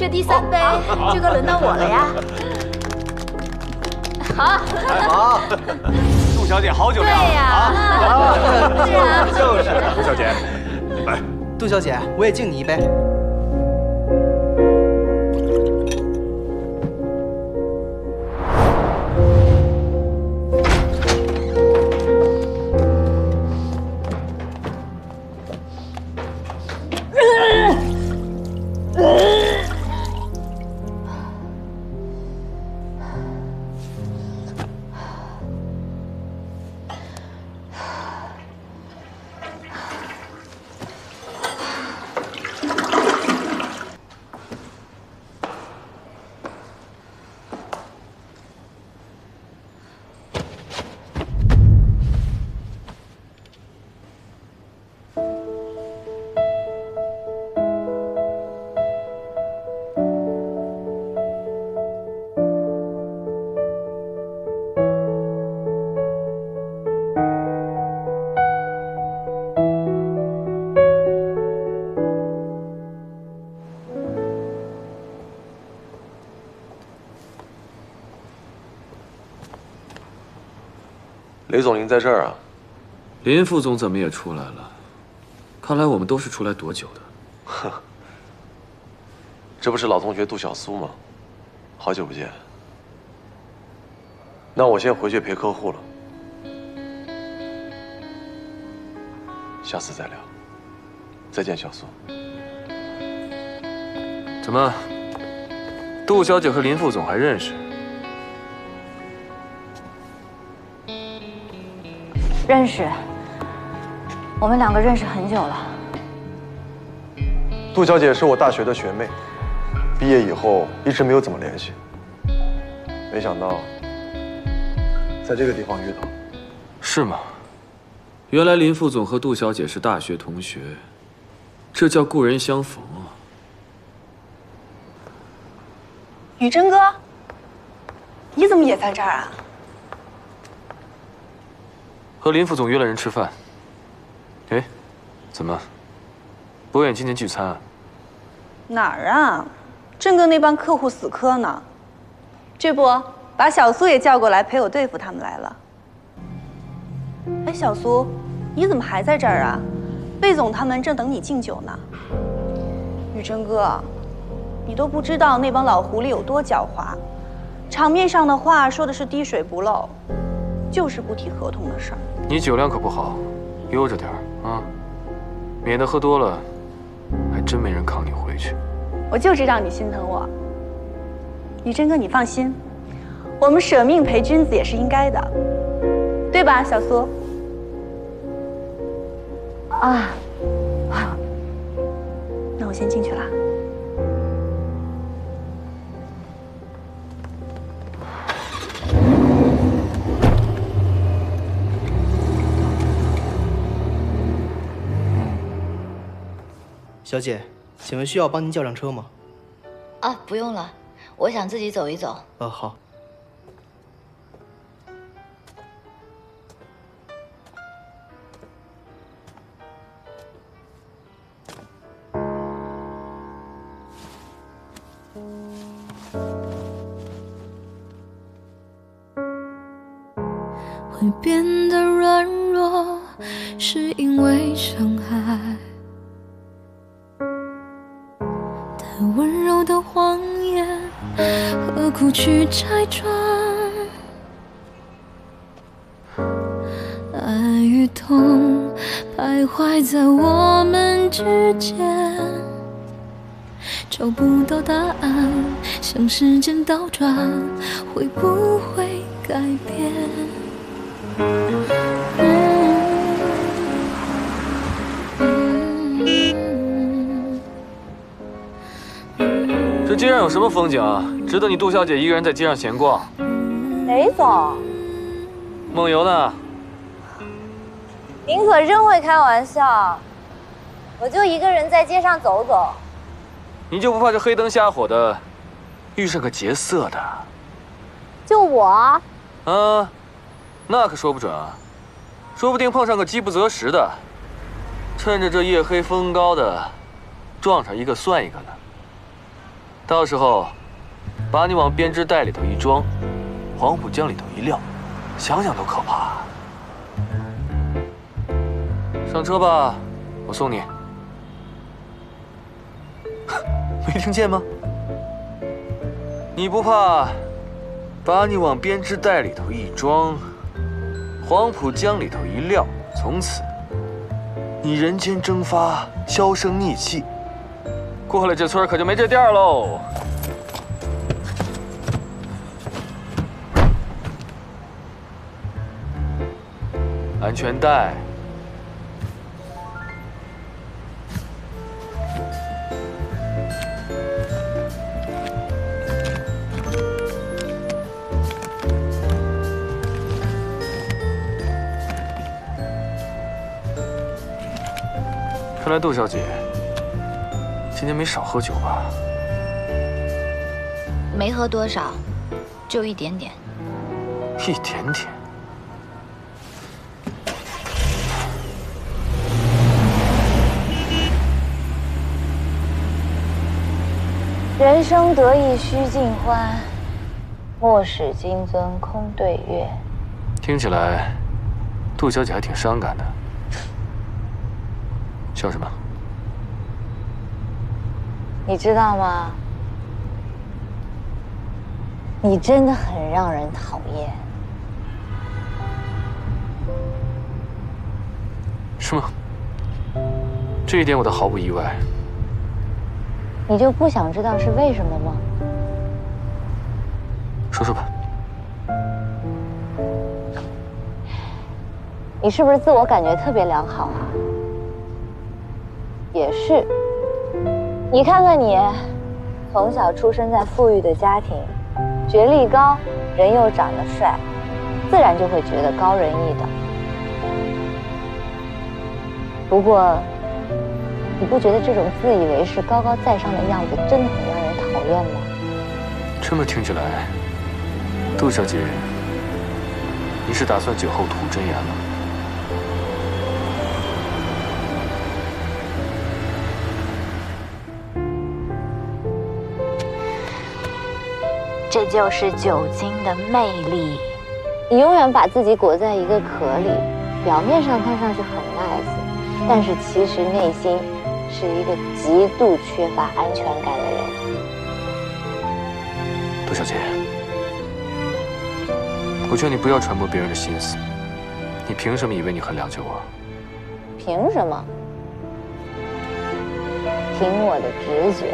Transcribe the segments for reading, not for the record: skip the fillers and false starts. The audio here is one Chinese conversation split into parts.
这第3杯就该轮到我了呀。好， 好， 杜小姐好酒量对呀， 啊！ 是啊， 就是杜小姐，来， 杜小姐，我也敬你一杯。 雷总，您在这儿啊？ 林副总怎么也出来了？看来我们都是出来躲酒的。 呵，这不是老同学杜小苏吗？好久不见。那我先回去陪客户了，下次再聊。再见，小苏。 怎么，杜小姐和林副总还认识？ 认识，我们2个认识很久了。 杜小姐是我大学的学妹，毕业以后一直没有怎么联系。没想到在这个地方遇到。 是吗？原来林副总和杜小姐是大学同学，这叫故人相逢啊！ 宇真哥，你怎么也在这儿啊？ 和林副总约了人吃饭。哎，怎么，不愿意今天聚餐啊？ 哪儿啊？正跟那帮客户死磕呢。这不，把小苏也叫过来陪我对付他们来了。哎，小苏，你怎么还在这儿啊？魏总他们正等你敬酒呢。宇真哥，你都不知道那帮老狐狸有多狡猾，场面上的话说的是滴水不漏，就是不提合同的事儿。 你酒量可不好，悠着点儿啊，免得喝多了，还真没人扛你回去。 我就知道你心疼我，宇真哥，你放心，我们舍命陪君子也是应该的，对吧，小苏？啊，那我先进去了。 小姐，请问需要帮您叫辆车吗？ 啊，不用了，我想自己走一走。 好。 会变得软弱，是因为伤害。 温柔的谎言，何苦去拆穿？爱与痛徘徊在我们之间，找不到答案，像时间倒转，会不会改变？ 这街上有什么风景啊？值得你杜小姐一个人在街上闲逛？ 雷总， 梦游呢？ 您可真会开玩笑。我就一个人在街上走走。 你就不怕这黑灯瞎火的，遇上个劫色的？ 就我？ 啊，那可说不准啊，说不定碰上个饥不择食的，趁着这夜黑风高的，撞上一个算一个呢。 到时候把你往编织袋里头一装，黄浦江里头一撂，想想都可怕。上车吧，我送你。没听见吗？你不怕把你往编织袋里头一装，黄浦江里头一撂，从此你人间蒸发，销声匿迹，过了这村可就没这店喽。安全带。看来杜小姐今天没少喝酒吧？ 没喝多少，就一点点。 一点点。 人生得意须尽欢，莫使金樽空对月。 听起来，杜小姐还挺伤感的。笑什么？ 你知道吗？你真的很让人讨厌。 是吗？这一点我倒毫不意外。 你就不想知道是为什么吗？ 说说吧。 你是不是自我感觉特别良好啊？也是，你看看你，从小出生在富裕的家庭，学历高，人又长得帅，自然就会觉得高人一等。不过，你不觉得这种自以为是、高高在上的样子真的很让人讨厌吗？ 这么听起来，杜小姐，你是打算酒后吐真言了？ 这就是酒精的魅力。 你永远把自己裹在一个壳里，表面上看上去很 nice， 但是其实内心是一个极度缺乏安全感的人。 杜小姐，我劝你不要揣摩别人的心思。你凭什么以为你很了解我？ 凭什么？凭我的直觉。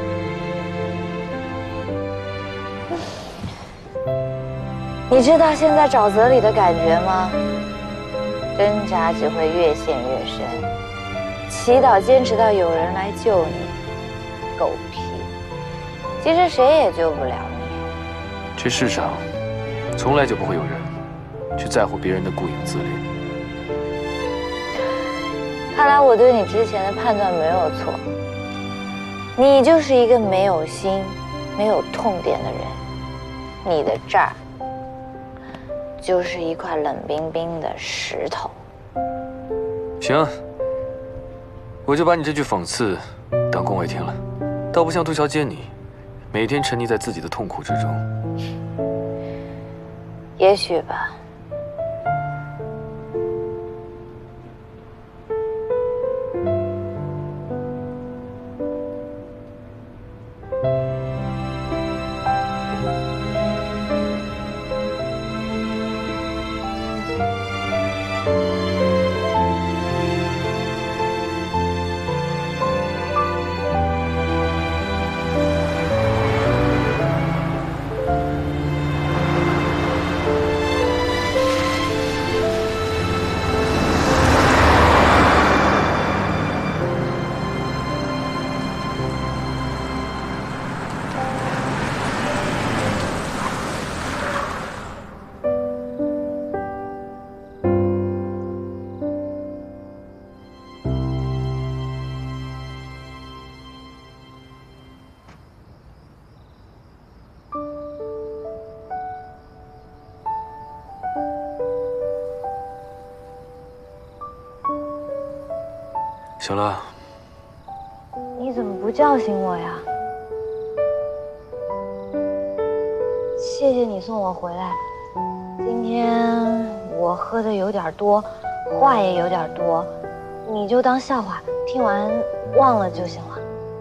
你知道现在沼泽里的感觉吗？挣扎只会越陷越深，祈祷坚持到有人来救你。狗屁！其实谁也救不了你。 这世上从来就不会有人去在乎别人的顾影自怜。 看来我对你之前的判断没有错，你就是一个没有心、没有痛点的人。你的这儿就是一块冷冰冰的石头。 行，我就把你这句讽刺当恭维听了。倒不像杜小姐你，每天沉溺在自己的痛苦之中。 也许吧。 行了， 你怎么不叫醒我呀？ 谢谢你送我回来。今天我喝的有点多，话也有点多，你就当笑话，听完忘了就行了。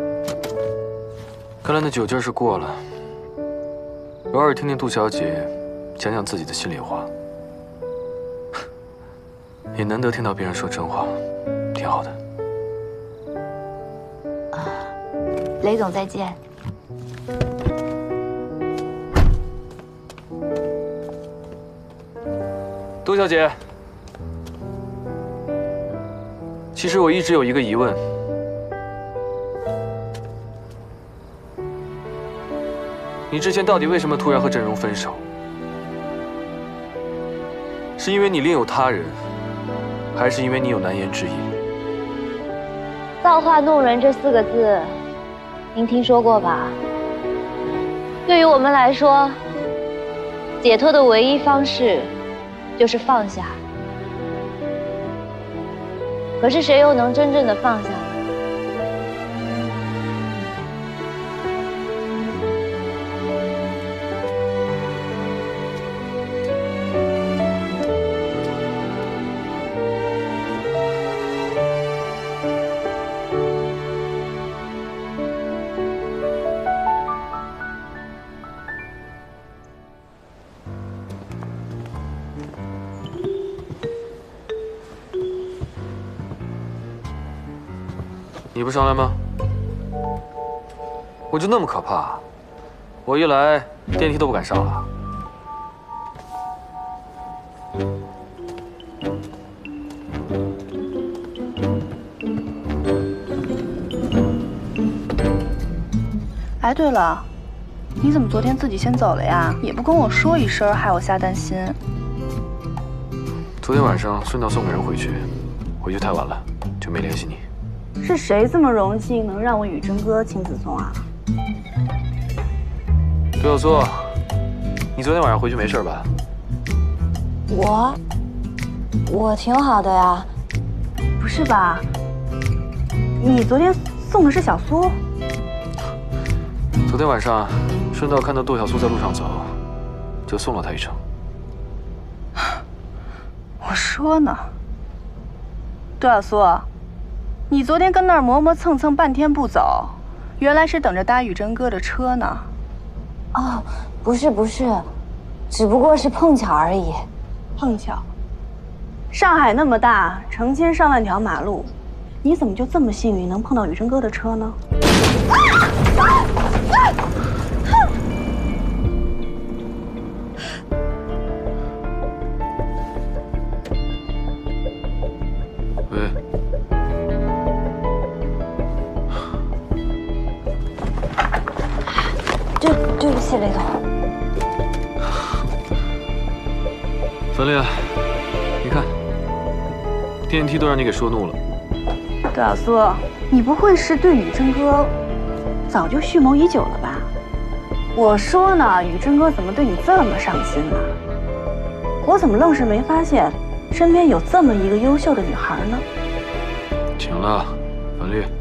看来那酒劲儿是过了。偶尔听听杜小姐讲讲自己的心里话，也难得听到别人说真话，挺好的。 雷总再见。 杜小姐，其实我一直有一个疑问。你之前到底为什么突然和郑荣分手？是因为你另有他人，还是因为你有难言之隐？ 造化弄人这4个字，您听说过吧？对于我们来说，解脱的唯一方式就是放下。可是谁又能真正的放下呢？ 你不上来吗？我就那么可怕？我一来电梯都不敢上了。 哎，对了，你怎么昨天自己先走了呀？也不跟我说一声，害我瞎担心。 昨天晚上顺道送个人回去，回去太晚了，就没联系你。 是谁这么荣幸能让我宇真哥亲自送啊？ 杜小苏，你昨天晚上回去没事吧？ 我挺好的呀。 不是吧？你昨天送的是小苏？ 昨天晚上顺道看到杜小苏在路上走，就送了他一程。 我说呢，杜小苏，你昨天跟那儿磨磨蹭蹭半天不走，原来是等着搭宇真哥的车呢。 哦，不是，只不过是碰巧而已。 碰巧？上海那么大，成千上万条马路，你怎么就这么幸运能碰到宇真哥的车呢？ 喂。 对不起，雷总。 樊丽，你看，电梯都让你给说怒了。 杜小苏，你不会是对宇真哥早就蓄谋已久了吧？我说呢，宇真哥怎么对你这么上心呢？我怎么愣是没发现身边有这么一个优秀的女孩呢？ 请了，樊丽。